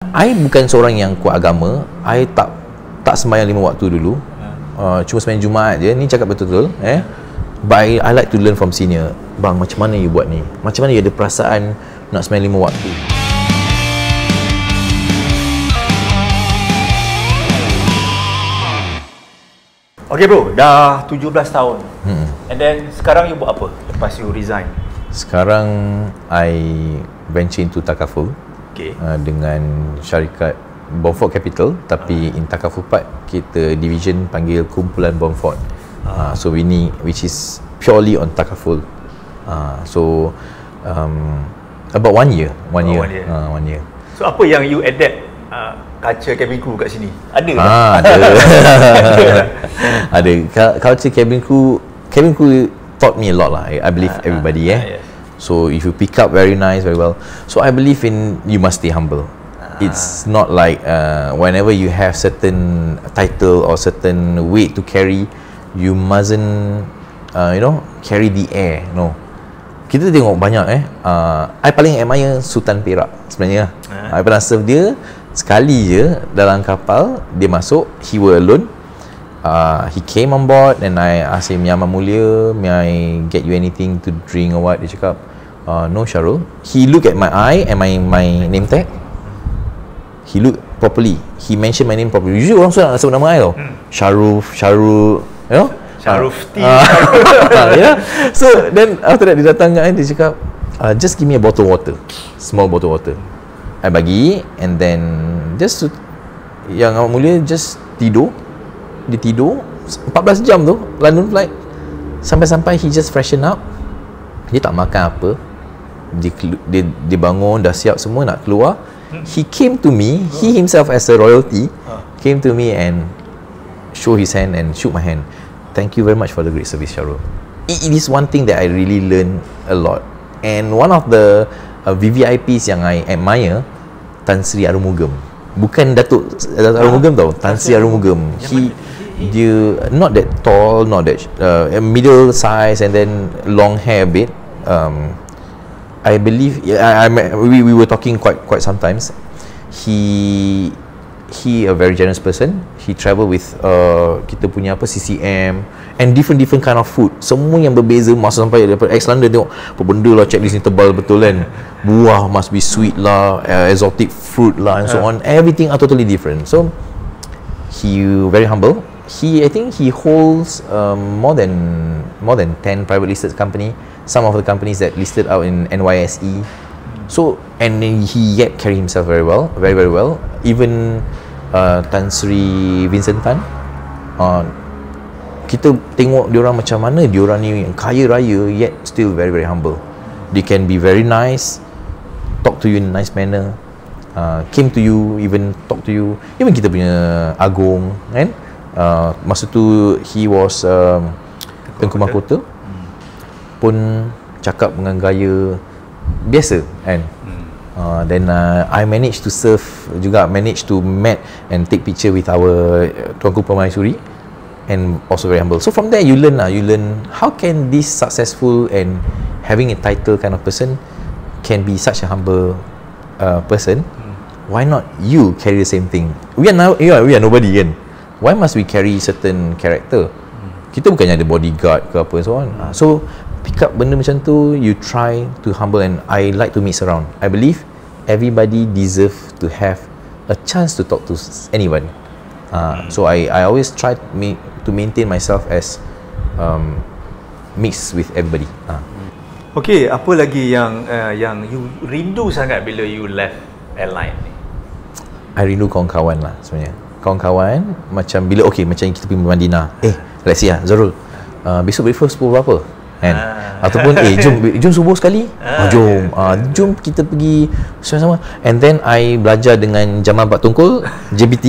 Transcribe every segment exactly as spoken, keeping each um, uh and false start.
I bukan seorang yang kuat agama. I tak tak sembahyang lima waktu dulu. Uh, cuma sembahyang Jumaat je. Ni cakap betul-betul eh. But I, I like to learn from senior. Bang, macam mana you buat ni? Macam mana you ada perasaan nak sembahyang lima waktu? Okay bro, dah tujuh belas tahun. Hmm. And then sekarang you buat apa lepas you resign? Sekarang I venture into takaful. Okay. Uh, dengan syarikat Bomford Capital, tapi uh. in takaful part kita division panggil kumpulan Bomford. Uh. Uh, so we ni which is purely on takaful. Uh, so um, about one year, one oh, year, one year. Uh, one year. So apa yang you adapt uh, culture cabin crew kat sini? Ada ah, tak? ada. Ada. Culture cabin crew, cabin crew taught me a lot lah. I, I believe uh, everybody uh, eh. Yes. So if you pick up very nice, very well. So I believe in you must stay humble. Uh. It's not like uh, whenever you have certain title or certain weight to carry, you mustn't uh, you know carry the air. No. Kita tengok banyak eh. Uh, I paling admire Sultan Perak sebenarnya. Uh. I pernah serve dia sekali je dalam kapal. Dia masuk, he were alone. Uh, he came on board and I asked him, Yang Mulia, may I get you anything to drink or what? Dia cakap, uh, no Syarul. He look at my eye and my my name tag. He look properly. He mentioned my name properly. Usually orang suka nak sebut nama I tau. Hmm. Syaruf, Syarul, you know? Syarufti. Uh, yeah. So then after that dia datang kat I, dia cakap, uh, just give me a bottle of water, small bottle of water. I bagi and then just to, Yang Amat Mulia just tidur. Dia tidur empat belas jam tu London flight. Sampai-sampai he just freshen up. Dia tak makan apa. Dia, dia, dia bangun dah siap semua nak keluar. He came to me, he himself as a royalty came to me and show his hand and shook my hand. Thank you very much for the great service, Syarul. It, it is one thing that I really learn a lot. And one of the uh, V V I Ps yang I admire, Tan Sri Arumugam. Bukan Datuk Datuk Arumugam tau, Tan Sri Arumugam. He dia not that tall, not that uh, middle size and then long hair a bit. Um, I believe I, I we we were talking quite quite sometimes. He he a very generous person. He travel with uh, kita punya apa C C M and different different kind of food. Semua yang berbeza. Masa sampai daripada ex London tengok apa benda lah, checklist ni tebal betul kan. Buah must be sweet lah, uh, exotic fruit lah and so on. Everything are totally different. So he very humble. He I think he holds um, more than more than ten private listed company. Some of the companies that listed out in N Y S E. So and he yet carry himself very well, very very well. Even uh, Tan Sri Vincent Tan, uh, kita tengok diorang macam mana diorang ni yang kaya raya yet still very very humble. They can be very nice, talk to you in a nice manner, uh, came to you, even talk to you. Even kita punya Agong kan, uh, masa tu he was um, Tengku Mahkota pun cakap dengan gaya biasa kan. hmm. uh, then uh, I managed to serve juga, managed to meet and take picture with our uh, Tuanku Permaisuri and also very humble. So from there you learn lah, you learn how can this successful and having a title kind of person can be such a humble uh, person. hmm. Why not you carry the same thing? We are now, yeah, we are nobody kan. Why must we carry certain character? hmm. Kita bukannya ada bodyguard ke apa so on. hmm. So pick up benda macam tu, you try to humble, and I like to mix around. I believe everybody deserve to have a chance to talk to anyone. Uh, so I I always try to, me, to maintain myself as um, mix with everybody. Uh. Okay, apa lagi yang uh, yang you rindu sangat bila you left airline ni? I rindu kawan-kawan lah sebenarnya. Kawan-kawan macam bila okay macam kita pergi Madinah. Eh, let's see lah Zarul. Uh, besok breakfast pukul berapa? Kan? Ah. Ataupun eh jom jom subuh sekali. Ah, jom. Ah, jom kita pergi sama-sama. And then I belajar dengan Jamal Pak Tungkul, J B T.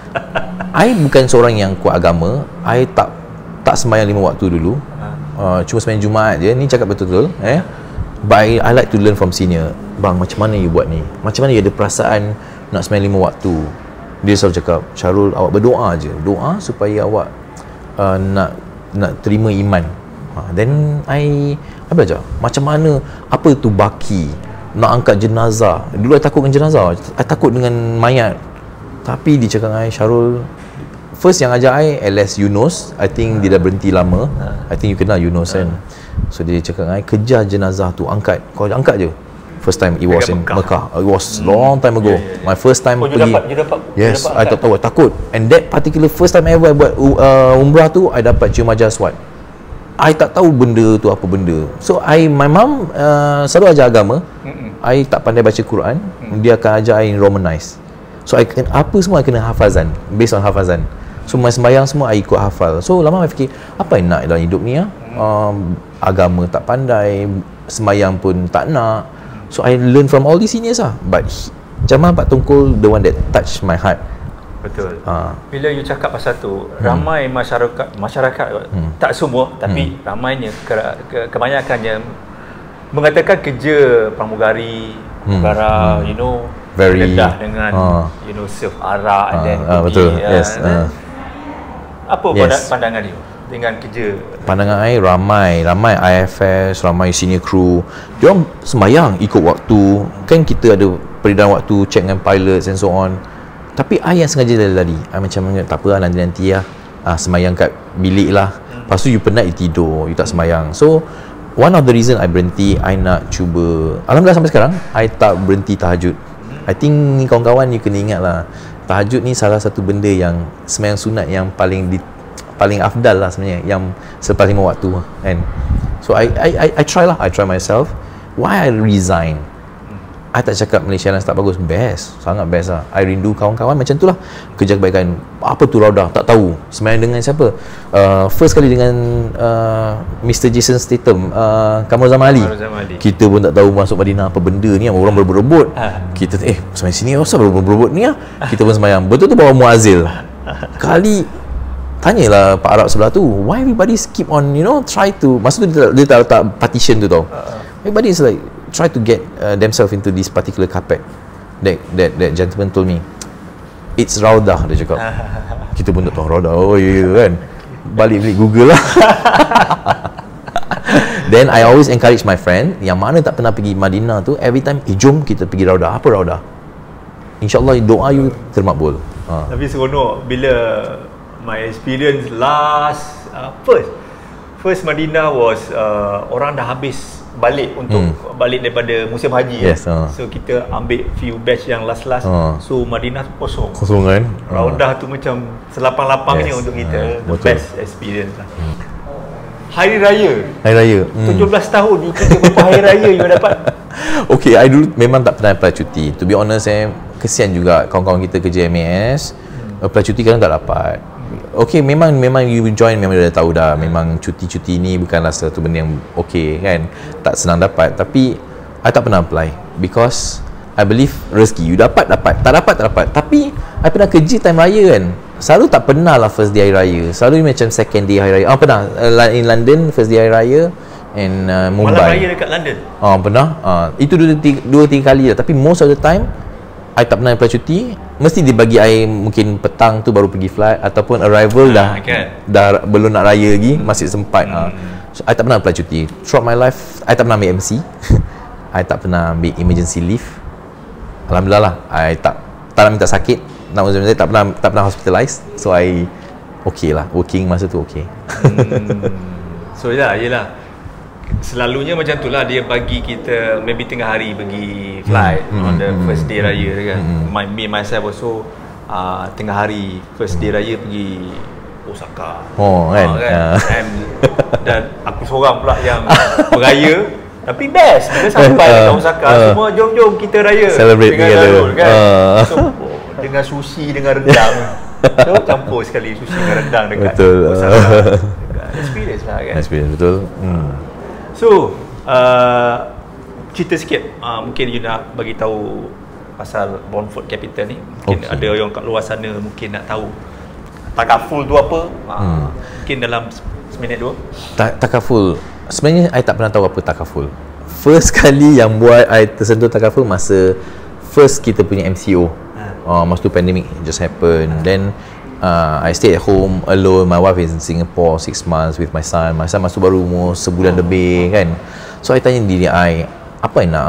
I bukan seorang yang kuat agama. I tak tak sembahyang lima waktu dulu. Uh, cuma sembahyang Jumaat je. Ni cakap betul-betul eh. But I, I like to learn from senior. Bang, macam mana you buat ni? Macam mana you ada perasaan nak sembahyang lima waktu? Dia selalu cakap, Syarul, awak berdoa je. Doa supaya awak uh, nak nak terima iman. Ha, then I, I belajar macam mana, apa tu baki, nak angkat jenazah. Dulu I takut dengan jenazah, I takut dengan mayat. Tapi dia cakap dengan I, Syarul, first yang ajak I L S Yunus, I think dia dah berhenti lama. I think you kenal Yunus kan. So dia cakap dengan I, kejar jenazah tu, angkat. Kau angkat je. First time it was in Mekah. It was hmm. long time ago. Yeah, yeah. My first time oh, pergi. Dapat, you dapat, yes, you dapat I tak tahu, takut. And that particular first time ever I buat uh, umrah tu, I dapat cium ajar swat. I tak tahu benda tu apa benda. So I, my mum uh, selalu ajar agama. Mm-mm. I tak pandai baca Quran. Mm. Dia akan ajar I Romanize. So I, apa semua I kena hafazan, based on hafazan. So my sembahyang semua I ikut hafal. So lama I fikir, apa yang nak dalam hidup ni ya? Um, agama tak pandai, sembahyang pun tak nak. So I learn from all these seniors lah. But Jamal Pak Tungkul, the one that touch my heart. Betul. Ha. Bila you cakap pasal tu, hmm. ramai masyarakat masyarakat hmm. tak semua, tapi hmm. ramainya ke, ke, kebanyakannya mengatakan kerja pramugari, pramugara, hmm. you know, very rendah dengan uh, you know, serve arak uh, dan uh, betul. Uh, yes. Uh, apa yes. pandangan you dengan kerja? Pandangan I, ramai ramai I F S, ramai senior crew, diorang sembayang ikut waktu. Kan kita ada peredaran waktu, check dengan pilots and so on. Tapi I yang sengaja lari-lari, I macam tak apa lah, nanti-nanti lah, ah, sembayang kat bilik lah. Lepas tu you penat, you tidur, you tak sembayang. So one of the reason I berhenti, I nak cuba, alhamdulillah sampai sekarang I tak berhenti tahajud. I think ni kawan-kawan you kena ingat lah, tahajud ni salah satu benda yang sembahyang sunat yang paling di, paling afdal lah sebenarnya, yang selepas lima waktu kan. So I, I, I, I try lah, I try myself. Why I resign? I tak cakap Malaysia Airlines tak bagus, best, sangat best lah. I rindu kawan-kawan macam tu lah, kerja kebaikan. Apa tu Raudah, tak tahu. Sembahyang dengan siapa? Uh, first kali dengan uh, Mister Jason Statham, uh, Kamal Zaman Ali. Kita pun tak tahu masuk Madinah apa benda ni, orang berebut-rebut. Kita eh sembahyang sini, asal berebut-rebut ni lah. Kita pun sembahyang, betul tu bawa muazzil. Kali tanyalah Pak Arab sebelah tu, why everybody keep on, you know, try to, masa tu dia, dia tak letak partition tu tau. Everybody is like try to get uh, themselves into this particular carpet. That that that gentleman told me, it's Raudah, dia cakap. Kita pun tak tahu Raudah. Oh ya yeah, kan. Balik-balik Google lah. Then I always encourage my friend yang mana tak pernah pergi Madinah tu, every time, eh jom kita pergi Raudah. Apa Raudah? InsyaAllah doa you termakbul. Ha. Tapi seronok bila my experience last uh, first first Madinah was uh, orang dah habis balik untuk hmm. balik daripada musim haji. Yes, ya. uh. So kita ambil few batch yang last-last. Uh. So Madinah tu kosong. Kosong kan? Raudah uh. tu macam selapang-lapangnya yes. untuk kita. Uh, the best experience lah. Hmm. Hari Raya. Hari Raya. Hmm. tujuh belas tahun you kerja berapa hari Raya you dapat? Okay, I dulu memang tak pernah apply cuti. To be honest, eh, kesian juga kawan-kawan kita kerja M A S. Hmm. Apply cuti kadang tak dapat. Okay, memang memang you join memang dah tahu dah, memang cuti-cuti ni bukanlah satu benda yang okay kan, tak senang dapat. Tapi I tak pernah apply because I believe rezeki you dapat dapat, tak dapat tak dapat. Tapi I pernah kerja time raya kan, selalu tak pernah lah first day hari raya, selalu macam second day hari raya. Ah pernah uh, in London first day hari raya and uh, Mumbai. Malam raya dekat London. Ah pernah. Ah itu dua tiga, dua tiga kali lah. Tapi most of the time I tak pernah apply cuti. Mesti dia bagi I mungkin petang tu baru pergi flight, ataupun arrival dah kan? dah belum nak raya lagi, masih sempat. hmm. uh. So, I tak pernah apply cuti throughout my life. I tak pernah ambil M C. I tak pernah ambil emergency leave. Alhamdulillah lah, I tak tak nak minta sakit, nak saya tak pernah tak pernah hospitalized. So I okay lah, working masa tu okay. hmm. So ya, yelah, selalunya macam tu lah, dia bagi kita maybe tengah hari pergi flight hmm. on the hmm. first day raya kan. hmm. My, me myself also uh, tengah hari first day raya pergi Osaka. Oh kan, uh, kan? Uh. And, dan aku seorang pula yang beraya. Tapi best bila sampai uh, kat Osaka, uh, semua jom-jom kita raya celebrate dengan Zarul kan. uh. So, dengan sushi dengan rendang. So campur sekali sushi dengan rendang dekat betul. Osaka. Dekat experience lah kan. Experience betul. hmm. So, uh, cerita sikit, uh, mungkin you nak bagi tahu pasal Bondford Capital ni. Mungkin okay. ada yang kat luar sana mungkin nak tahu takaful tu apa. Uh, hmm. Mungkin dalam seminit dua. Ta- takaful. Sebenarnya I tak pernah tahu apa takaful. First kali yang buat I tersentuh takaful masa first kita punya M C O. Ha. Uh, masa tu pandemic just happen. Ha. Then uh, I stay at home alone. My wife is in Singapore six months with my son. My son masuk baru umur sebulan oh. lebih kan. So I tanya diri I, apa I nak?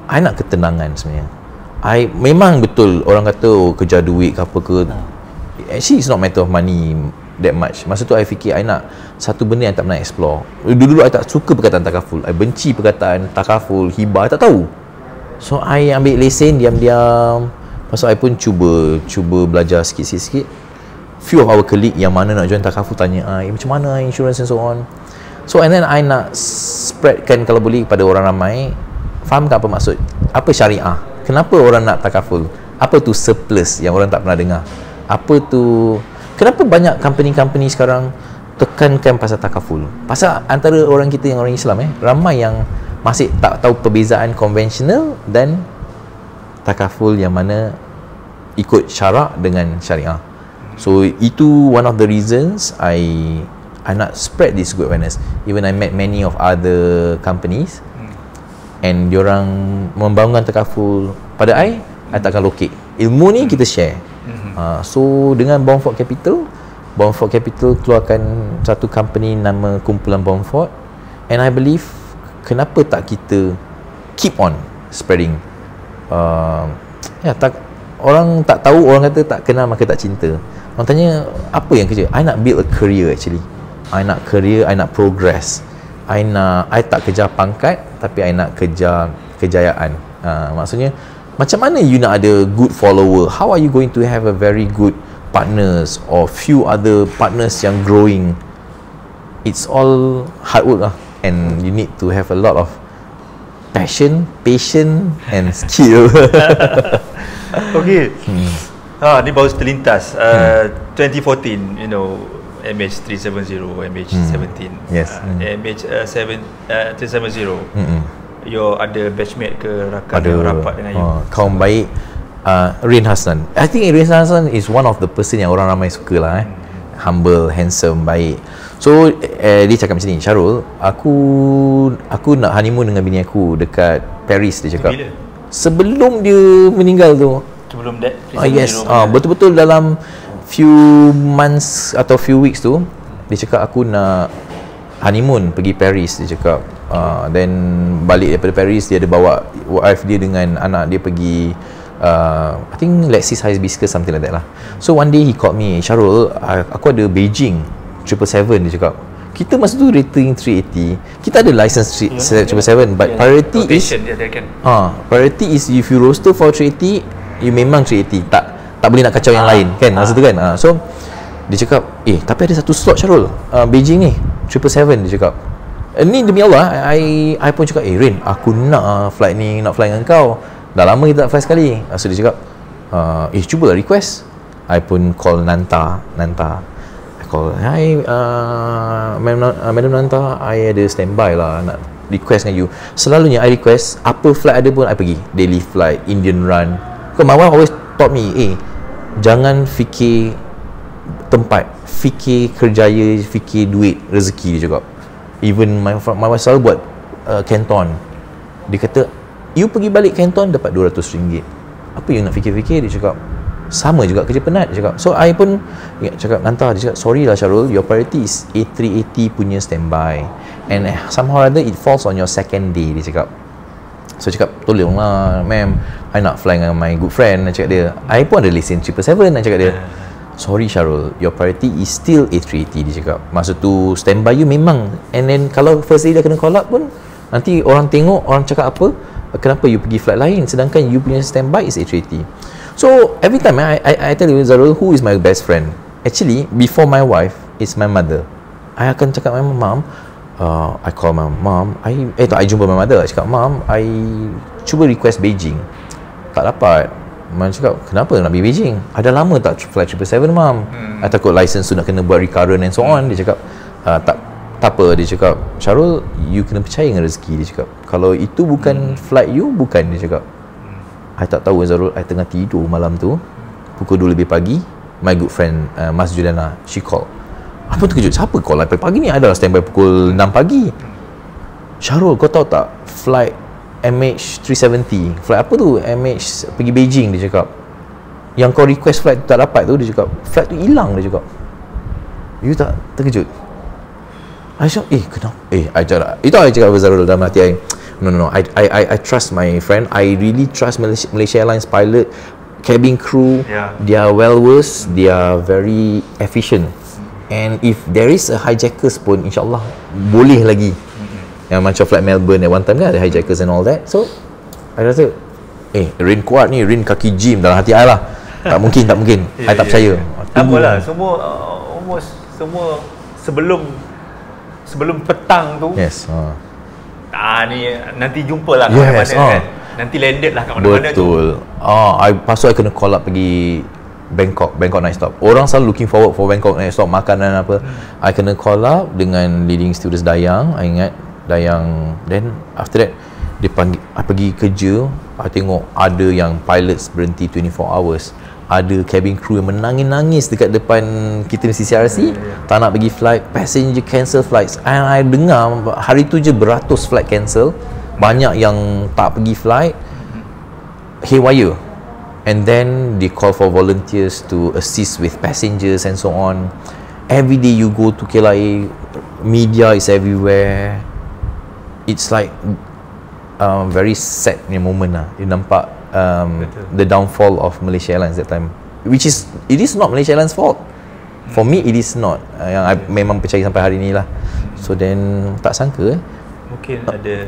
I nak ketenangan sebenarnya. I memang betul orang kata oh, kejar duit ke apa ke. Actually it's not matter of money that much. Masa tu I fikir I nak satu benda yang tak pernah explore. Dulu-dulu I tak suka perkataan takaful. I benci perkataan takaful, hibah, I tak tahu. So I ambil lesen diam-diam. Lepas tu I pun cuba cuba belajar sikit-sikit. Few of our colleague yang mana nak join takaful tanya I, macam mana insurance and so on. So and then I nak spreadkan kalau boleh kepada orang ramai. Faham tak apa maksud? Apa syariah? Kenapa orang nak takaful? Apa tu surplus yang orang tak pernah dengar? Apa tu, kenapa banyak company-company sekarang tekankan pasal takaful? Pasal antara orang kita yang orang Islam eh, ramai yang masih tak tahu perbezaan konvensional dan takaful yang mana ikut syarak dengan syariah. So itu one of the reasons I I nak spread this good awareness. Even I met many of other companies and diorang membangunkan takaful pada I, I takkan lokek. Ilmu ni kita share. Uh, so dengan Bondford Capital, Bondford Capital keluarkan satu company nama Kumpulan Bondford, and I believe kenapa tak kita keep on spreading. Uh, ya tak, orang tak tahu, orang kata tak kenal maka tak cinta. Orang tanya apa yang kerja? I nak build a career actually. I nak career, I nak progress. I nak, I tak kejar pangkat tapi I nak kejar kejayaan. Uh, maksudnya macam mana you nak ada good follower? How are you going to have a very good partners or few other partners yang growing? It's all hard work lah, and you need to have a lot of passion, patience and skill. Okay. Hmm. Ah, ni baru terlintas. Uh, hmm. twenty fourteen, you know, M H three seventy, M H seventeen, hmm. yes, uh, hmm. M H uh, seven, uh, three seventy. Hmm. You ada batchmate ke rakan ada, yang rapat dengan you? Uh, kaum baik, uh, Rain Hassan. I think Rain Hassan is one of the person yang orang ramai suka lah eh. Hmm. Humble, handsome, baik. So eh, dia cakap macam ni, Syarul, aku aku nak honeymoon dengan bini aku dekat Paris, dia cakap. Bila? Sebelum dia meninggal tu. Sebelum that? Ah, yes, ah, betul-betul dalam few months atau few weeks tu, dia cakap aku nak honeymoon pergi Paris, dia cakap. Uh, then balik daripada Paris, dia ada bawa wife dia dengan anak dia pergi uh, I think Lexis Hibiscus, something like that lah. So one day he called me, Syarul, aku ada Beijing triple seven, dia cakap. Kita masa tu rating three eighty, kita ada license triple seven, but yeah, priority is dia, dia kan. uh, priority is if you roster for three eighty, you memang three eighty, tak tak boleh nak kacau ah, yang lain kan masa ah. tu kan. uh, so dia cakap, eh tapi ada satu slot Syarul, uh, Beijing ni triple seven, dia cakap. Uh, ni demi Allah, I I pun cakap, eh Rin, aku nak uh, flight ni, nak fly dengan kau. Dah lama kita tak fly sekali. uh, So dia cakap, uh, eh cuba lah request. I pun call Nanta Nanta I call, hi uh, Madam, uh, Madam Nanta, I ada standby lah nak request dengan you. Selalunya I request, apa flight ada pun I pergi. Daily flight, Indian run. Because my wife always taught me, eh jangan fikir tempat, fikir kerjaya, fikir duit, rezeki, dia cakap. Even my my wife selalu buat uh, Canton. Dia kata, you pergi balik Canton dapat dua ratus ringgit. Apa you nak fikir-fikir, dia cakap. Sama juga kerja penat, dia cakap. So I pun ingat cakap, Nanta, dia cakap, sorry lah Syarul, your priority is A three eighty punya standby, and somehow or other it falls on your second day, dia cakap. So cakap, tolonglah ma'am, I nak fly dengan my good friend, I cakap dia. I pun ada lesen triple seven, I cakap dia. Sorry Syarul, your priority is still A three eighty, dia cakap. Masa tu standby you memang, and then kalau first day dah kena call up pun, nanti orang tengok, orang cakap apa, kenapa you pergi flight lain sedangkan you punya standby is A three eighty. So every time I, I, I tell you, Zarul, who is my best friend? Actually, before my wife is my mother. I akan cakap my mom, uh, I call my mom, I, eh tak, I jumpa my mother, I cakap, Mom, I cuba request Beijing, tak dapat. Mom cakap, kenapa nak pergi Beijing? Ada lama tak flight triple seven, Mom. hmm. I takut license tu nak kena buat recurrent and so on. Dia cakap, uh, tak tak apa, dia cakap, Syarul, you kena percaya dengan rezeki, dia cakap. Kalau itu bukan hmm. flight you, bukan, dia cakap. I tak tahu Zarul, I tengah tidur malam tu, pukul dua lebih pagi, my good friend uh, Mas Juliana, she call. Apa terkejut, siapa call I pagi ni? I dah standby pukul enam pagi. Syarul, kau tahu tak flight M H three seventy, flight apa tu, M H pergi Beijing, dia cakap, yang kau request flight tu tak dapat tu, dia cakap, flight tu hilang, dia cakap. You tak terkejut? I cakap, eh kenapa? Eh, I cakap, itu I cakap Zarul dalam hati I, no no no I I I, I trust my friend. I really trust Malaysia, Malaysia Airlines pilot, cabin crew. Yeah. They are well versed, they are very efficient. And if there is a hijackers pun, insyaAllah boleh lagi. Mm-hmm. Yang macam flight Melbourne at one time kan ada hijackers and all that. So I rasa eh Rin kuat ni, Rin kaki gym dalam hati I lah. Tak mungkin, tak mungkin. yeah, I tak yeah, percaya. yeah. Tak apalah, semua uh, almost semua sebelum sebelum petang tu. Yes. Ha. Ah ni nanti jumpalah kat Yes, mana-mana oh. kan. Nanti landed lah kat mana-mana tu. Betul. Ah, I pasal I kena call up pergi Bangkok, Bangkok night stop. Orang selalu looking forward for Bangkok night stop, makanan apa. Hmm. I kena call up dengan leading stewardess Dayang. I ingat Dayang. Then after that dia panggil, I pergi kerja. I tengok ada yang pilots berhenti twenty-four hours. Ada cabin crew yang menangis-nangis dekat depan kita mesti C R C. Yeah, yeah. Tak nak pergi flight, passenger cancel flights. And I dengar hari tu je beratus flight cancel. Banyak yang tak pergi flight. Haywire. And then they call for volunteers to assist with passengers and so on. Every day you go to K L I A, media is everywhere. It's like um, very sad ni moment lah. You nampak um, the downfall of Malaysia Airlines that time, which is it is not Malaysia Airlines fault. For me it is not. Uh, yang I memang percaya sampai hari ni lah. So then tak sangka eh. Mungkin ada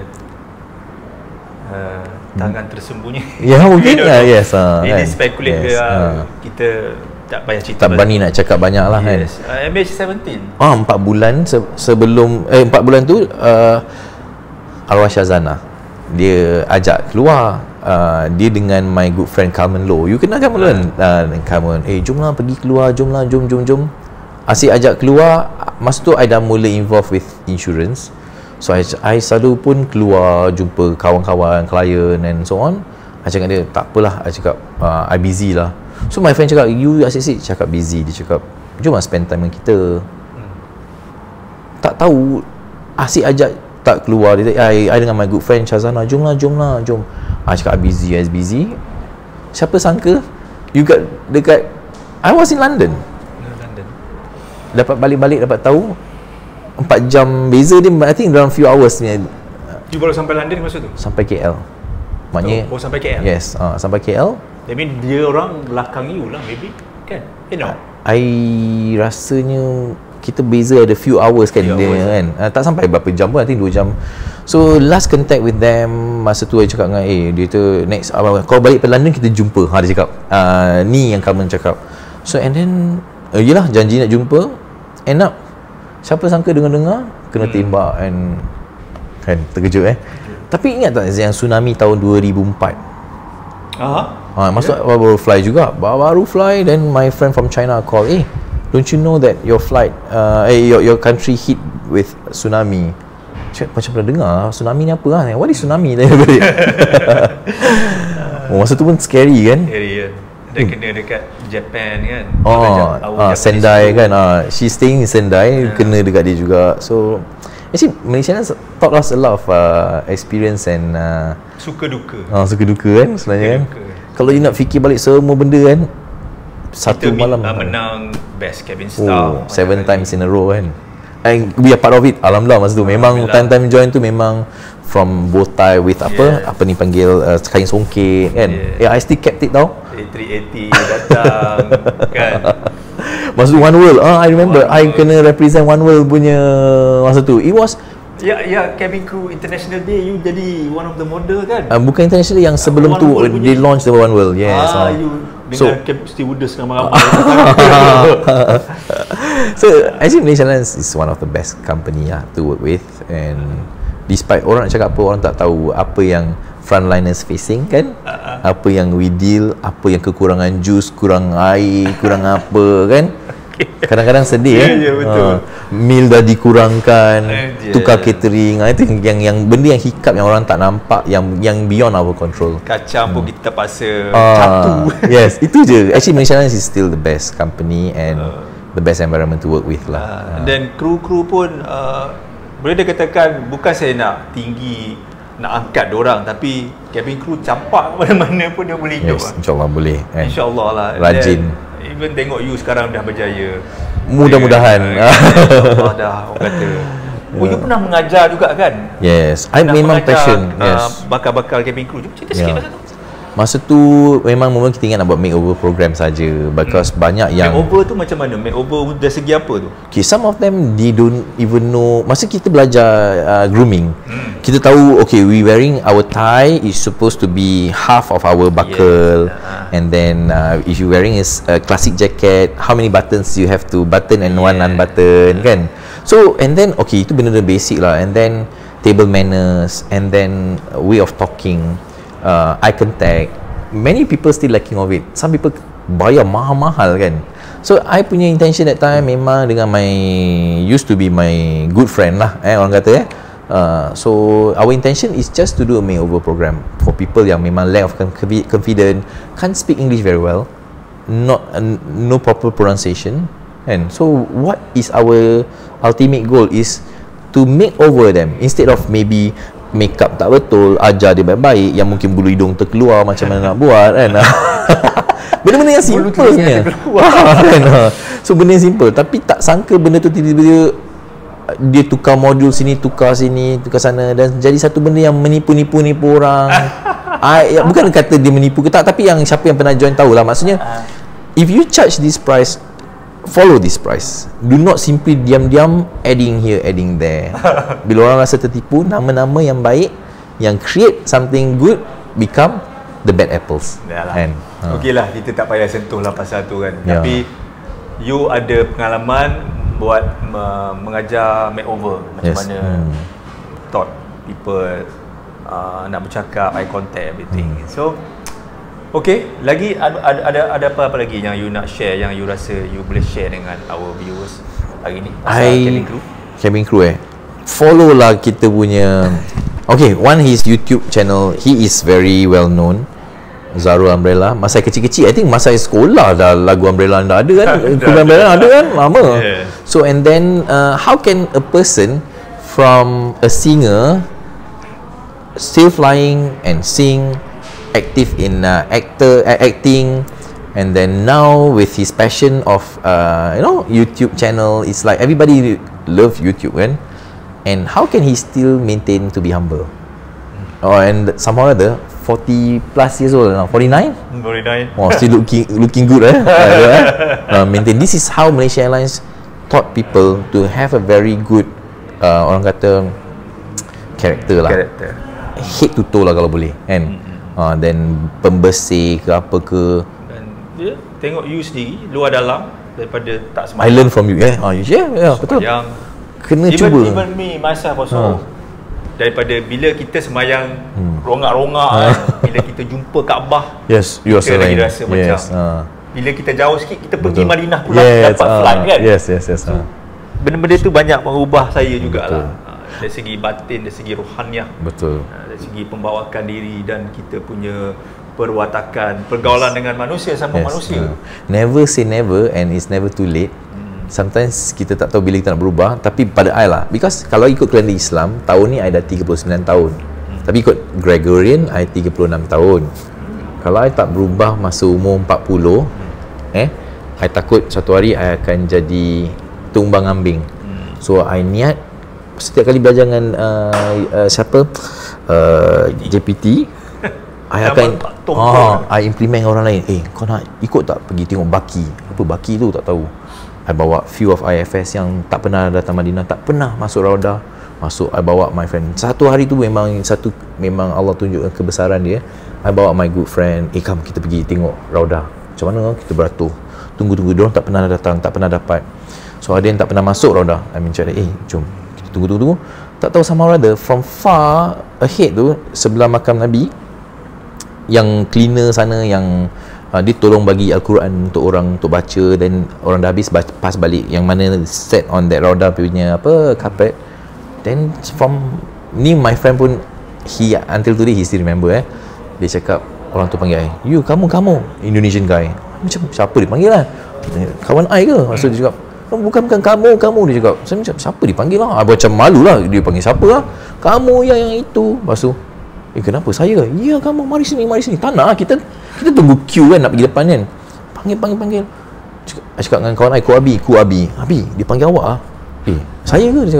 uh, tangan tersembunyi. Ya yeah, mungkin lah. Yes. Uh, Ini kan? speculate Yes, dia uh. kita tak payah cerita. Tak berani nak cakap banyak lah kan. Yes. Uh, M H seventeen. Ah, empat bulan se- sebelum eh empat bulan tu uh, Arwah Syazana dia ajak keluar. Uh, dia dengan my good friend Carmen Low. You kenal Carmen Low kan? Uh, Carmen, eh jomlah pergi keluar, jomlah, jom jom jom. Asyik ajak keluar. Masa tu I dah mula involved with insurance. So I, I selalu pun keluar jumpa kawan-kawan, klien and so on. I cakap dia, tak apalah. I cakap, uh, I busy lah. So my friend cakap, you asyik-asyik cakap busy. Dia cakap, jom lah spend time dengan kita. hmm. Tak tahu, asyik ajak tak keluar. Dia cakap, I, I dengan my good friend Syazana, jom lah, jom lah, jom. I cakap, I busy, I busy. Siapa sangka, you got dekat, I was in London. London. Dapat balik-balik, dapat tahu empat jam beza dia, I think dalam few hours ni. You baru sampai London masa tu? Sampai K L. Maknanya oh, oh sampai K L? Yes, uh, sampai K L. I mean dia orang belakang you lah maybe. Kan? You know. I rasanya kita beza ada few hours kan few dia hours. kan. Uh, tak sampai berapa jam pun, I think dua jam. So last contact with them masa tu I cakap dengan eh dia tu next uh, kau balik ke London kita jumpa. Ha dia cakap. Uh, ni yang Carmen cakap. So and then uh, yelah janji nak jumpa. End up siapa sangka dengar-dengar kena tembak hmm. and kan terkejut eh. Tapi ingat tak yang tsunami tahun dua ribu empat? Aha. Ha, masuk yeah. baru fly juga. Baru fly then my friend from China call, "Eh, don't you know that your flight uh, eh your your country hit with tsunami?" Cik, macam pernah dengar tsunami ni apa lah? What is tsunami? Oh, masa tu pun scary kan? Scary kan. Dia hmm. kena dekat Japan kan. Oh, ah, Sendai kan. Ah, she's staying in Sendai, yeah. kena dekat dia juga. So actually Malaysia taught us a lot of uh, experience and uh, suka duka. Ah, suka duka kan sebenarnya kan. Duka. Kalau you nak fikir balik semua benda kan, satu kita malam uh, menang best cabin star. Oh, seven times in a row kan. And we are part of it. Alhamdulillah masa tu. Memang time-time join tu memang from bow tie with apa yeah. apa ni panggil uh, kain songket kan. Yeah. yeah, I still kept it tau. A three eighty datang kan. Masa tu One World. Ah, I remember One I World. Kena represent One World punya masa tu. It was Ya, ya, Cabin Crew International Day you jadi one of the model kan? Uh, bukan international yang sebelum uh, tu they launch the One World. Yes. Ah, uh. you dengan so, stewardess ramai-ramai. So, actually Malaysia Airlines is one of the best company lah to work with, and despite orang nak cakap apa, orang tak tahu apa yang frontliners facing kan, uh-huh. apa yang we deal, apa yang kekurangan jus, kurang air, kurang apa kan. Kadang-kadang sedih yeah, kan. Yeah, betul. Uh, meal dah dikurangkan, yeah. tukar catering. Uh, itu yang, yang yang benda yang hiccup yang orang tak nampak, yang yang beyond our control. Kacang hmm. pun kita paksa uh, catu. Yes, itu je. Actually Malaysia Airlines is still the best company and uh, the best environment to work with lah. Uh, uh. Dan kru-kru pun uh, boleh dikatakan bukan saya nak tinggi nak angkat diorang, tapi cabin crew campak mana-mana pun dia boleh hidup. Yes, insyaAllah boleh kan? InsyaAllah lah. Rajin. Dan even tengok you sekarang dah berjaya. Mudah-mudahan. InsyaAllah dah orang kata Oh, you pernah mengajar juga kan? Yes, I Pernah memang mengajar, passion. uh, Yes. bakal-bakal cabin crew. Jom cerita sikit Yeah. pasal tu. Masa tu memang moment kita ingat nak buat makeover program saja, because hmm. banyak yang Makeover tu macam mana? Makeover dari segi apa tu? okay, some of them they don't even know. Masa kita belajar uh, grooming, hmm. kita tahu okay, we wearing our tie is supposed to be half of our buckle, yes. uh. and then uh, if you wearing is a classic jacket, how many buttons you have to button and yeah. one unbutton, kan? So and then okay, itu benda-benda basic lah, and then table manners, and then way of talking, uh, eye contact. Many people still lacking of it. Some people bayar mahal-mahal kan. So I punya intention that time memang dengan my used to be my good friend lah, eh orang kata eh. Uh, so our intention is just to do a makeover program for people yang memang lack of confident, can't speak English very well, not uh, no proper pronunciation, and so what is our ultimate goal is to make over them instead of maybe makeup tak betul, ajar dia baik-baik, yang mungkin bulu hidung terkeluar macam mana nak buat kan. Benda-benda yang simple sebenarnya. Kan? So benda yang simple, tapi tak sangka benda tu tiba-tiba dia tukar modul sini, tukar sini, tukar sana, dan jadi satu benda yang menipu-nipu-nipu orang. I, ya, bukan kata dia menipu ke tak, tapi yang siapa yang pernah join tahulah. Maksudnya if you charge this price, follow this price. Do not simply diam-diam adding here, adding there. Bila orang rasa tertipu, nama-nama yang baik, yang create something good, become the bad apples. Kan? Ha. Okey lah, kita tak payah sentuh lah pasal tu kan. Yeah. Tapi you ada pengalaman buat uh, mengajar makeover. Macam yes. mana hmm. taught people uh, nak bercakap, eye contact, everything. Hmm. So okay, lagi ada ada ada apa-apa lagi yang you nak share, yang you rasa you boleh share dengan our viewers hari ni pasal I, cabin crew? Cabin crew eh. Follow lah kita punya. Okay, one his YouTube channel, he is very well known. Zarul Umbrella. Masa kecil-kecil, I think masa sekolah dah lagu Umbrella dah ada kan. Lagu Umbrella ada kan, lama. Yeah. So and then uh, how can a person from a singer still flying and sing, active in uh, actor uh, acting, and then now with his passion of uh, you know YouTube channel, it's like everybody love YouTube kan, and how can he still maintain to be humble? Oh, and somehow or other forty plus years old now, forty-nine forty-nine oh, still looking looking good eh, eh? Uh, maintain. This is how Malaysia Airlines taught people to have a very good uh, orang kata character lah, character. Head to toe lah kalau boleh kan. mm-hmm. uh, Then pembersih ke apa ke, dan dia tengok you sendiri luar dalam daripada tak semayang. I learn from you eh. uh, yeah, yeah, betul. Yang kena even, cuba. Even me myself also uh. daripada bila kita semayang hmm. rongak-rongak uh. kan, bila kita jumpa Kaabah, yes, you kita lagi rasa yes. macam uh. bila kita jauh sikit kita pergi Betul. Madinah pula, yes, dapat uh. flight kan. Yes, yes, yes. So, uh. benda-benda tu banyak mengubah saya jugalah. Betul. Dari segi batin, dari segi rohaniah. Betul. Dari segi pembawakan diri dan kita punya perwatakan, pergaulan dengan manusia sama yes. manusia. Uh. Never say never, and it's never too late. Sometimes kita tak tahu bila kita nak berubah, tapi pada I lah, because kalau ikut kalender Islam, tahun ni I dah tiga puluh sembilan tahun. hmm. Tapi ikut Gregorian, I tiga puluh enam tahun. hmm. Kalau I tak berubah masa umur empat puluh, hmm. eh I takut satu hari I akan jadi tumbang ambing. hmm. So I niat setiap kali belajar dengan uh, uh, siapa uh, J P T, I akan oh, I implement orang lain. Eh, kau nak ikut tak pergi tengok Baki? Apa Baki tu tak tahu. I bawa few of I F S yang tak pernah datang Madinah, tak pernah masuk Raudah, masuk. I bawa my friend. Satu hari tu memang satu memang Allah tunjukkan kebesaran dia. I bawa my good friend. Eh, come kita pergi tengok Raudah. Macam mana kita beratur? Tunggu-tunggu, diorang tak pernah datang, tak pernah dapat. So ada yang tak pernah masuk Raudah. I mencari, eh jom kita tunggu-tunggu. Tak tahu sama rather from far ahead tu, sebelah makam Nabi, yang cleaner sana yang Uh, dia tolong bagi Al-Quran untuk orang untuk baca, dan orang dah habis baca, pas balik yang mana set on that Raudah punya apa carpet. Then from ni my friend pun, he until today he still remember eh. Dia cakap, orang tu panggil I, you kamu kamu Indonesian guy. Macam siapa dia panggil lah, kawan I ke? Maksud dia cakap, bukan bukan kamu kamu dia cakap. Saya macam siapa dipanggil lah, macam malu lah, dia panggil siapa lah, kamu yang yang itu. Lepas tu, eh kenapa saya? Ya kamu, mari sini mari sini. Tak nak, kita kita tunggu queue kan nak pergi depan kan. Panggil panggil panggil. Cakap, cakap dengan kawan I, Ku Abi, Ku Abi. Abi, dia panggil awak ah. Eh, saya ke dia cakap.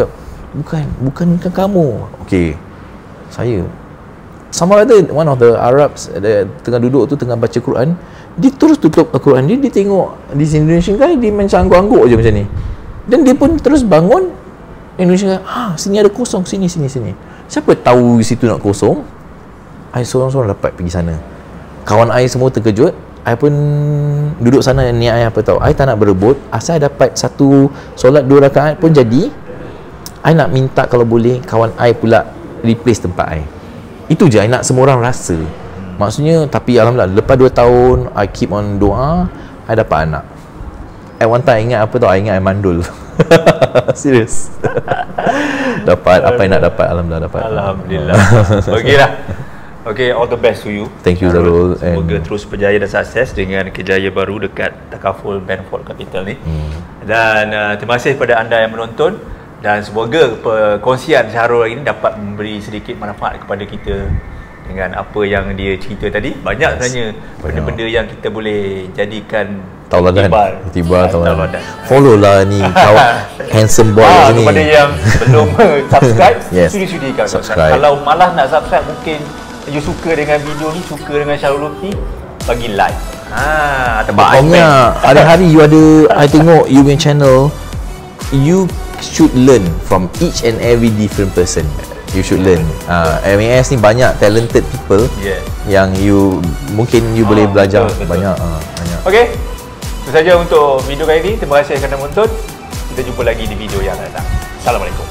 bukan, bukan, bukan kamu. Okay, saya sama ada one of the Arabs uh, tengah duduk tu tengah baca Quran, dia terus tutup Al-Quran dia, dia tengok di Indonesian guy, dia macam angguk-angguk je macam ni, dan dia pun terus bangun. Indonesian guy, ah sini ada kosong, sini sini sini. Siapa tahu situ nak kosong? I seorang-seorang dapat pergi sana. Kawan I semua terkejut. I pun duduk sana, niat I apa tahu, I tak nak berebut, asal I dapat satu solat dua rakaat pun jadi. I nak minta kalau boleh kawan I pula replace tempat I. Itu je I nak semua orang rasa. Maksudnya, tapi alhamdulillah lepas dua tahun I keep on doa, I dapat anak. At one time I ingat apa tau, I ingat I mandul. Serius. Dapat apa yang nak dapat, alhamdulillah dapat. Alhamdulillah. Okeylah. Okay, all the best to you. Thank you Zarul. Semoga and terus berjaya dan sukses dengan kerjaya baru dekat Takaful Benfold Capital ni. Hmm. Dan uh, terima kasih kepada anda yang menonton, dan semoga perkongsian Syahrul ini dapat memberi sedikit manfaat kepada kita dengan apa yang dia cerita tadi. Banyak yes. sebenarnya benda-benda yang kita boleh jadikan tauladan. Tiba tauladan. Follow lah ni kawan handsome boy ah, sini. Kepada yang belum subscribe, yes. sudi-sudi kan subscribe. Kalau malas nak subscribe, mungkin you suka dengan video ni, suka dengan Syahrul Lutfi, bagi like. Ha, atau banyak. Hari-hari you ada, I tengok you punya channel, you should learn from each and every different person. You should learn. Uh, M A S ni banyak talented people yeah. yang you mungkin you oh, boleh belajar betul, betul. banyak. Uh, banyak. Okay, itu saja untuk video kali ini. Terima kasih kerana menonton. Kita jumpa lagi di video yang akan datang. Assalamualaikum.